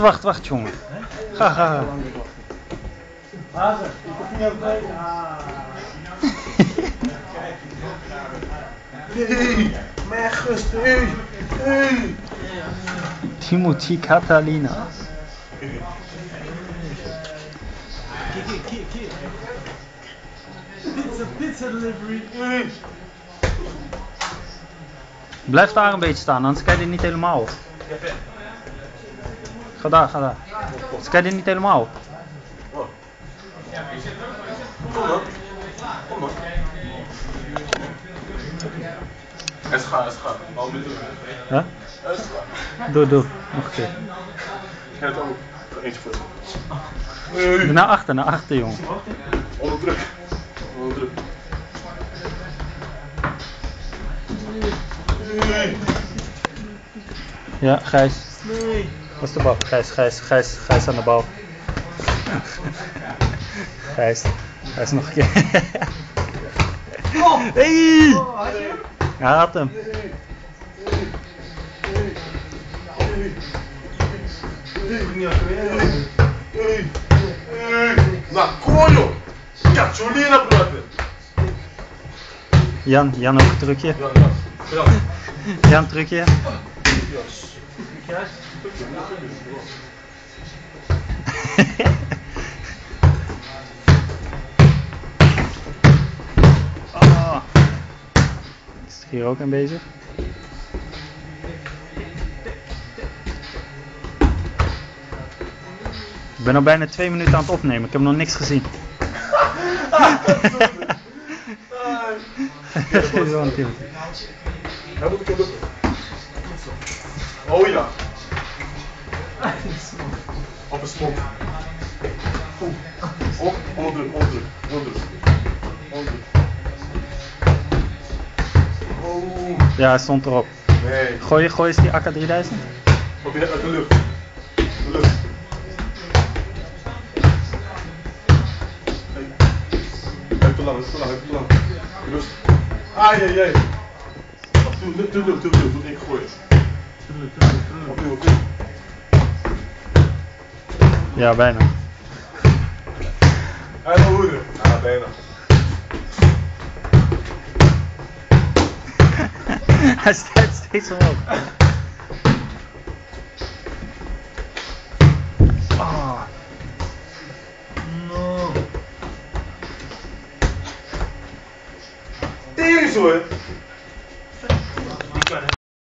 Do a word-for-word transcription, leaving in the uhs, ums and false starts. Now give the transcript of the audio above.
wacht, wacht jongen. Ga, ga, ga. Hazen, ik heb niet over mee. Nee, mijn gust, hey, hey. Timothy Catalina. Kijk, kijk, kijk, kijk. Pizza, pizza delivery. Hey. Blijf daar een beetje staan, anders kijk je dit niet helemaal op. Ga daar, ga daar. Anders kijk je dit niet helemaal op. Kom dan. Kom dan. Het gaat, het gaat. Al minuten. Huh? Het gaat. Doe, doe. Nog een keer. Ja, het ook. Eentje voor. Doe naar achter, naar achter jongen. Onder druk. Onder druk. Ja, Gijs. Nee. Wat is de bal? Gijs, Gijs, Gijs, Gijs aan de bal. Gijs, Gijs nog een keer. Oh. Hey! Oh, had je hem? Hij had hem. Na kojo! Kacholina brother! Jan, Jan ook een trucje. Ja, ja. Ja. Jan trucje. Oh. Is hier ook aan bezig? Ik ben al bijna twee minuten aan het opnemen, ik heb nog niks gezien. Hij moet ik lukken. Oh ja. Op een smok. Op, onderdruk, onderdruk, onderdruk. Onderdruk. Oh. Ja, hij stond erop. Nee. Gooi, gooi eens die A K drieduizend. Op je uit de lucht. De lucht. Hey. Hij te lang, hij te lang, hij te lang. Rust. Ai, ai, ai. Doe, doe, doe, doe, doe, doe, doe, ik gooi het. Opnieuw, opnieuw. Ja, bijna. Hij wil hoeden. Ja, bijna. Hij staat steeds omhoog. Oh. No. Tering zo, hè.